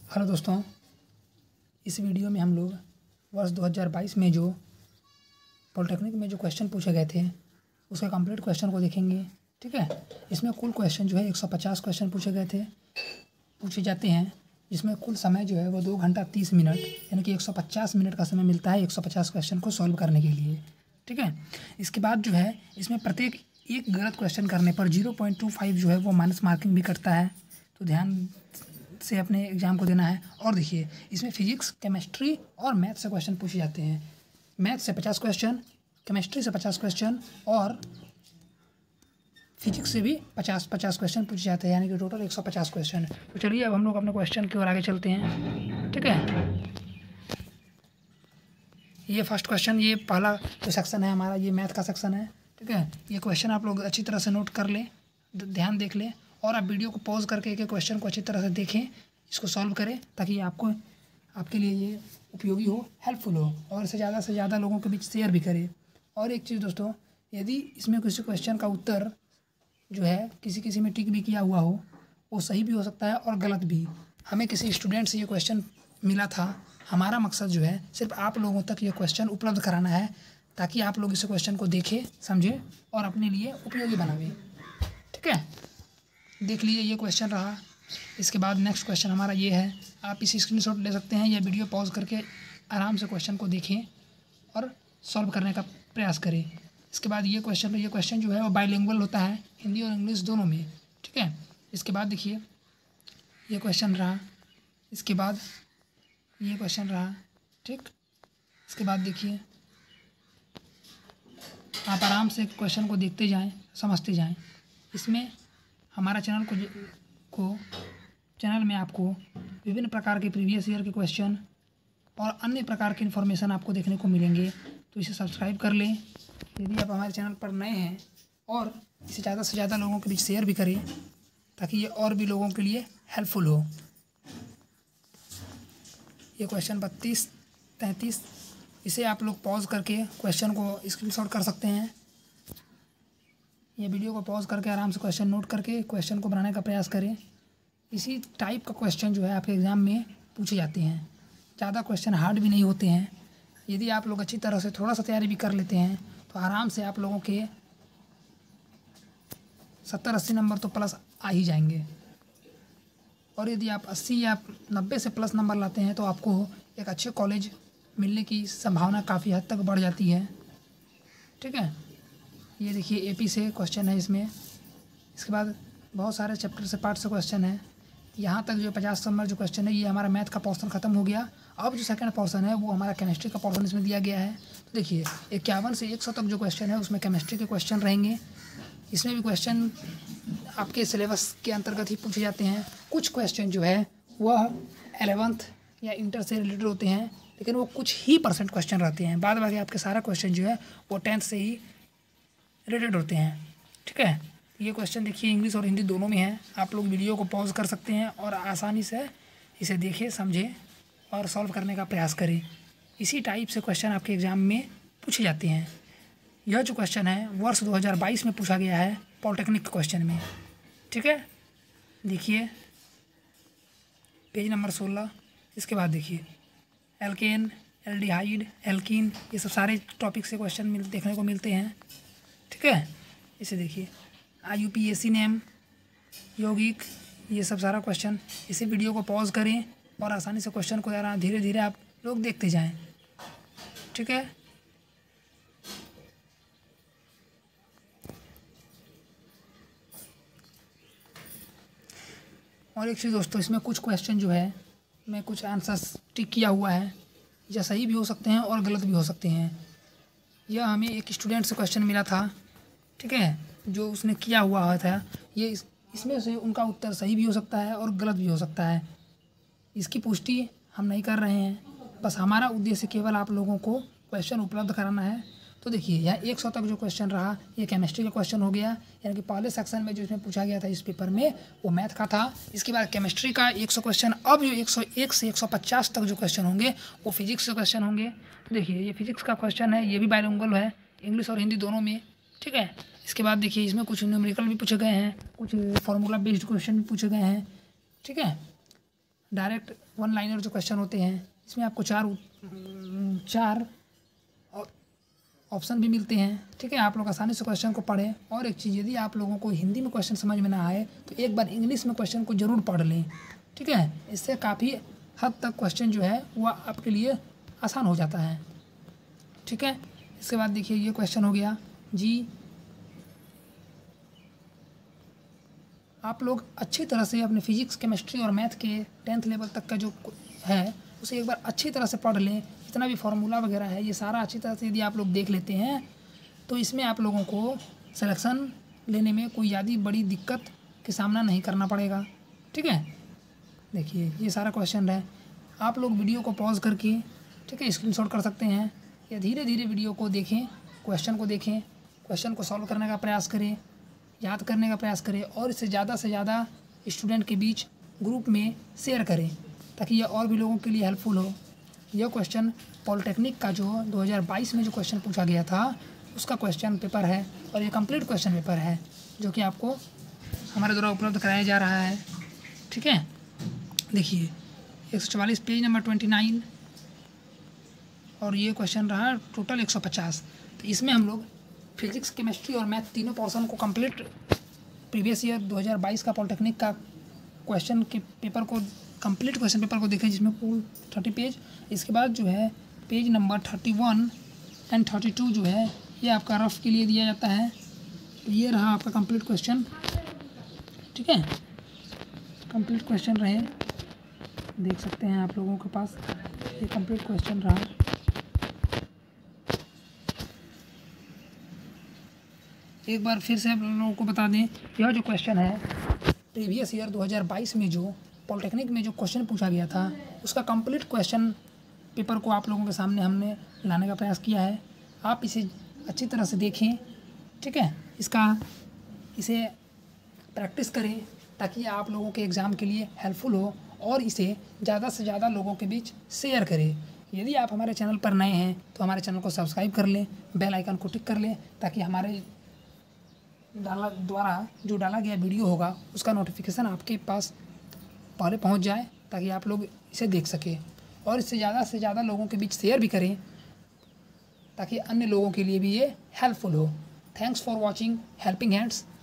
Hello दोस्तों, इस video में हम लोग वर्ष 2022 में जो पॉलिटेक्निक में जो क्वेश्चन पूछे गए थे उसके कंप्लीट क्वेश्चन को देखेंगे। ठीक है, इसमें कुल क्वेश्चन जो है 150 क्वेश्चन पूछे जाते हैं, जिसमें कुल समय जो है वो 2 घंटा 30 मिनट यानी कि 150 मिनट का समय मिलता है 150 क्वेश्चन को सॉल्व करने के लिए। ठीक है, इसके बाद जो है इसमें प्रत्येक एक गलत क्वेश्चन करने पर 0.25 जो है वो माइनस मार्किंग भी करता है, तो ध्यान से अपने एग्ज़ाम को देना है। और देखिए, इसमें फिजिक्स, केमिस्ट्री और मैथ से क्वेश्चन पूछे जाते हैं। मैथ से 50 क्वेश्चन, केमिस्ट्री से 50 क्वेश्चन और फिजिक्स से भी 50 क्वेश्चन पूछे जाते हैं, यानी कि टोटल 150 क्वेश्चन। तो चलिए अब हम लोग अपने क्वेश्चन की ओर आगे चलते हैं। ठीक है, ये फर्स्ट क्वेश्चन, ये पहला जो सेक्शन है हमारा, ये मैथ का सेक्शन है। ठीक है, ये क्वेश्चन आप लोग अच्छी तरह से नोट कर लें, ध्यान देख लें, और आप वीडियो को पॉज करके एक एक क्वेश्चन को अच्छी तरह से देखें, इसको सॉल्व करें, ताकि आपके लिए ये उपयोगी हो, हेल्पफुल हो, और इसे ज़्यादा से ज़्यादा लोगों के बीच शेयर भी करें। और एक चीज़ दोस्तों, यदि इसमें किसी क्वेश्चन का उत्तर जो है किसी में टिक भी किया हुआ हो, वो सही भी हो सकता है और गलत भी। हमें किसी स्टूडेंट से ये क्वेश्चन मिला था, हमारा मकसद जो है सिर्फ आप लोगों तक ये क्वेश्चन उपलब्ध कराना है, ताकि आप लोग इस क्वेश्चन को देखें, समझें और अपने लिए उपयोगी बनावें। ठीक है, देख लीजिए ये क्वेश्चन रहा। इसके बाद नेक्स्ट क्वेश्चन हमारा ये है, आप इसी स्क्रीनशॉट ले सकते हैं या वीडियो पॉज करके आराम से क्वेश्चन को देखें और सॉल्व करने का प्रयास करें। इसके बाद ये क्वेश्चन जो है वो बाइलिंगुअल होता है, हिंदी और इंग्लिश दोनों में। ठीक है, इसके बाद देखिए ये क्वेश्चन रहा, इसके बाद ये क्वेश्चन रहा। ठीक, इसके बाद देखिए आप आराम से क्वेश्चन को देखते जाएं, समझते जाएं। इसमें हमारा चैनल में आपको विभिन्न प्रकार के प्रीवियस ईयर के क्वेश्चन और अन्य प्रकार की इन्फॉर्मेशन आपको देखने को मिलेंगे, तो इसे सब्सक्राइब कर लें यदि आप हमारे चैनल पर नए हैं, और इसे ज़्यादा से ज़्यादा लोगों के बीच शेयर भी करें, ताकि ये और भी लोगों के लिए हेल्पफुल हो। ये क्वेश्चन 32-33, इसे आप लोग पॉज करके क्वेश्चन को स्क्रीनशॉट कर सकते हैं। ये वीडियो को पॉज करके आराम से क्वेश्चन नोट करके क्वेश्चन को बनाने का प्रयास करें। इसी टाइप का क्वेश्चन जो है आपके एग्ज़ाम में पूछे जाते हैं, ज़्यादा क्वेश्चन हार्ड भी नहीं होते हैं। यदि आप लोग अच्छी तरह से थोड़ा सा तैयारी भी कर लेते हैं, तो आराम से आप लोगों के 70-80 नंबर तो प्लस आ ही जाएंगे। और यदि आप 80 या 90 से प्लस नंबर लाते हैं, तो आपको एक अच्छे कॉलेज मिलने की संभावना काफ़ी हद तक बढ़ जाती है। ठीक है, ये देखिए एपी से क्वेश्चन है इसमें। इसके बाद बहुत सारे चैप्टर से, पार्ट से क्वेश्चन है। यहाँ तक जो 50 नंबर जो क्वेश्चन है, ये हमारा मैथ का पोर्शन ख़त्म हो गया। अब जो सेकंड पोर्शन है वो हमारा केमिस्ट्री का पोर्शन इसमें दिया गया है। तो देखिए 51 से 100 तक जो क्वेश्चन है उसमें केमिस्ट्री के क्वेश्चन रहेंगे। इसमें भी क्वेश्चन आपके सिलेबस के अंतर्गत ही पूछे जाते हैं। कुछ क्वेश्चन जो है वह 11th या इंटर से रिलेटेड होते हैं, लेकिन वो कुछ ही % क्वेश्चन रहते हैं। बाद बाकी आपके सारा क्वेश्चन जो है वो 10th से ही रिलेटेड होते हैं। ठीक है, ये क्वेश्चन देखिए इंग्लिश और हिंदी दोनों में है। आप लोग वीडियो को पॉज कर सकते हैं और आसानी से इसे देखें, समझें और सॉल्व करने का प्रयास करें। इसी टाइप से क्वेश्चन आपके एग्ज़ाम में पूछे जाते हैं। यह जो क्वेश्चन है वर्ष 2022 में पूछा गया है पॉलिटेक्निक क्वेश्चन में। ठीक है, देखिए पेज नंबर 16। इसके बाद देखिए एल्केन, एल्डिहाइड, एल्कीन, ये सब सारे टॉपिक से क्वेश्चन देखने को मिलते हैं। ठीक है, इसे देखिए IUPAC नेम, यौगिक, ये सब सारा क्वेश्चन। इसी वीडियो को पॉज करें और आसानी से क्वेश्चन को धीरे धीरे आप लोग देखते जाएं। ठीक है, और एक चीज़ दोस्तों, इसमें कुछ क्वेश्चन जो है मैं कुछ आंसर्स टिक किया हुआ है, या सही भी हो सकते हैं और गलत भी हो सकते हैं। यह हमें एक स्टूडेंट से क्वेश्चन मिला था। ठीक है, जो उसने किया हुआ था, ये इसमें से उनका उत्तर सही भी हो सकता है और गलत भी हो सकता है। इसकी पुष्टि हम नहीं कर रहे हैं, बस हमारा उद्देश्य केवल आप लोगों को क्वेश्चन उपलब्ध कराना है। तो देखिए यहाँ 100 तक जो क्वेश्चन रहा, ये केमिस्ट्री का क्वेश्चन हो गया, यानी कि पहले सेक्शन में जो इसमें पूछा गया था इस पेपर में वो मैथ का था। इसके बाद केमिस्ट्री का 100 क्वेश्चन। अब जो 101 से 150 तक जो क्वेश्चन होंगे वो फिजिक्स के क्वेश्चन होंगे। तो देखिए ये फिजिक्स का क्वेश्चन है, ये भी बाइलिंगुअल है, इंग्लिश और हिंदी दोनों में। ठीक है, इसके बाद देखिए इसमें कुछ न्यूमेरिकल भी पूछे गए हैं, कुछ फार्मूला बेस्ड क्वेश्चन भी पूछे गए हैं। ठीक है, डायरेक्ट वन लाइनर जो क्वेश्चन होते हैं, इसमें आपको चार ऑप्शन भी मिलते हैं। ठीक है, आप लोग आसानी से क्वेश्चन को पढ़ें। और एक चीज़, यदि आप लोगों को हिंदी में क्वेश्चन समझ में ना आए तो एक बार इंग्लिश में क्वेश्चन को ज़रूर पढ़ लें। ठीक है, इससे काफ़ी हद तक क्वेश्चन जो है वह आपके लिए आसान हो जाता है। ठीक है, इसके बाद देखिए ये क्वेश्चन हो गया जी, आप लोग अच्छी तरह से अपने फिजिक्स, केमिस्ट्री और मैथ के 10th लेवल तक का जो है उसे एक बार अच्छी तरह से पढ़ लें। जितना भी फार्मूला वगैरह है ये सारा अच्छी तरह से यदि आप लोग देख लेते हैं तो इसमें आप लोगों को सिलेक्शन लेने में कोई ज़्यादा बड़ी दिक्कत का सामना नहीं करना पड़ेगा। ठीक है, देखिए ये सारा क्वेश्चन है। आप लोग वीडियो को पॉज करके, ठीक है, स्क्रीनशॉट कर सकते हैं या धीरे धीरे वीडियो को देखें, क्वेश्चन को देखें, क्वेश्चन को सॉल्व करने का प्रयास करें, याद करने का प्रयास करें और इसे ज़्यादा से ज़्यादा स्टूडेंट के बीच ग्रुप में शेयर करें ताकि यह और भी लोगों के लिए हेल्पफुल हो। यह क्वेश्चन पॉलिटेक्निक का जो 2022 में जो क्वेश्चन पूछा गया था उसका क्वेश्चन पेपर है और ये कंप्लीट क्वेश्चन पेपर है जो कि आपको हमारे द्वारा उपलब्ध कराया जा रहा है। ठीक है, देखिए 144 पेज नंबर 29 और ये क्वेश्चन रहा टोटल 150। तो इसमें हम लोग फिजिक्स, केमिस्ट्री और मैथ तीनों पोर्शन को कंप्लीट प्रीवियस ईयर 2022 का पॉलिटेक्निक का क्वेश्चन के पेपर को कंप्लीट क्वेश्चन पेपर को देखें जिसमें कुल 30 पेज। इसके बाद जो है पेज नंबर 31 एंड 32 जो है ये आपका रफ के लिए दिया जाता है। ये रहा आपका कंप्लीट क्वेश्चन। ठीक है, कंप्लीट क्वेश्चन रहे, देख सकते हैं आप लोगों के पास ये कंप्लीट क्वेश्चन रहा। एक बार फिर से आप लोगों को बता दें, यह जो क्वेश्चन है प्रीवियस ईयर 2022 में जो पॉलिटेक्निक में जो क्वेश्चन पूछा गया था उसका कंप्लीट क्वेश्चन पेपर को आप लोगों के सामने हमने लाने का प्रयास किया है। आप इसे अच्छी तरह से देखें। ठीक है, इसे प्रैक्टिस करें ताकि आप लोगों के एग्ज़ाम के लिए हेल्पफुल हो और इसे ज़्यादा से ज़्यादा लोगों के बीच शेयर करें। यदि आप हमारे चैनल पर नए हैं तो हमारे चैनल को सब्सक्राइब कर लें, बेल आइकन को टिक कर लें ताकि हमारे द्वारा जो डाला गया वीडियो होगा उसका नोटिफिकेशन आपके पास पहले पहुंच जाए ताकि आप लोग इसे देख सकें और इससे ज़्यादा से ज़्यादा लोगों के बीच शेयर भी करें ताकि अन्य लोगों के लिए भी ये हेल्पफुल हो। Thanks for watching helping hands.